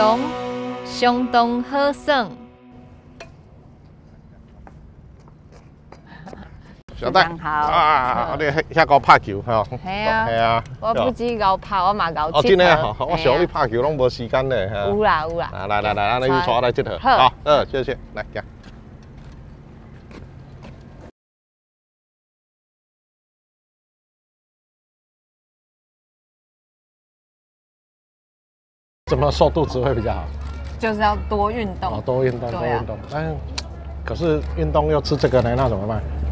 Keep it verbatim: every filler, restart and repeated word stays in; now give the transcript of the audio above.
动，相当好耍。 小戴啊，你遐高拍球吼？ 系啊， 系啊。 我不止高拍，我嘛高哦，真诶吼，我想你拍球拢无时间咧。 有啦有啦。 来来来，咱你带我来佚佗。 好， 好，谢谢，来行。怎么瘦肚子会比较好？ 就是要多运动。 哦，多运动，多运动。但可是运动又吃这个呢，那怎么办？